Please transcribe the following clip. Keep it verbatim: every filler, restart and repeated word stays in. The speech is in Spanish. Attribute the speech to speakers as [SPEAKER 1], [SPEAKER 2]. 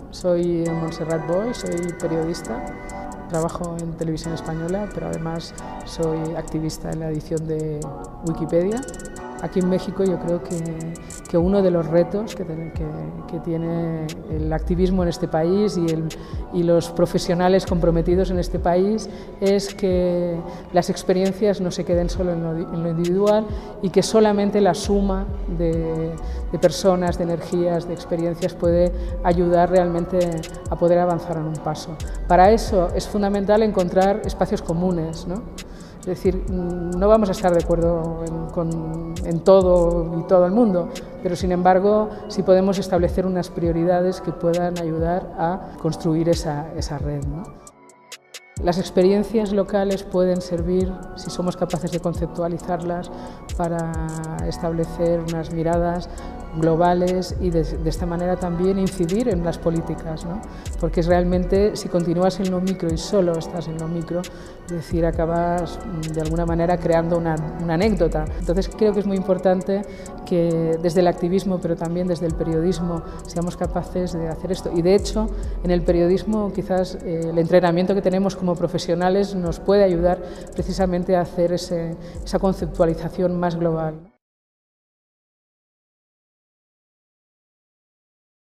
[SPEAKER 1] Soy Montserrat Boix, soy periodista, trabajo en Televisión Española, pero además soy activista en la edición de Wikipedia. Aquí en México yo creo que, que uno de los retos que, que, que tiene el activismo en este país y, el, y los profesionales comprometidos en este país es que las experiencias no se queden solo en lo, en lo individual y que solamente la suma de, de personas, de energías, de experiencias puede ayudar realmente a poder avanzar en un paso. Para eso es fundamental encontrar espacios comunes, ¿no? Es decir, no vamos a estar de acuerdo en, con, en todo y todo el mundo, pero sin embargo sí podemos establecer unas prioridades que puedan ayudar a construir esa, esa red, ¿no? Las experiencias locales pueden servir, si somos capaces de conceptualizarlas, para establecer unas miradas globales y de, de esta manera también incidir en las políticas, ¿no? Porque es realmente, si continúas en lo micro y solo estás en lo micro, es decir, acabas de alguna manera creando una, una anécdota. Entonces creo que es muy importante que desde el activismo, pero también desde el periodismo, seamos capaces de hacer esto. Y de hecho, en el periodismo quizás eh, el entrenamiento que tenemos como profesionales nos puede ayudar precisamente a hacer ese, esa conceptualización más global.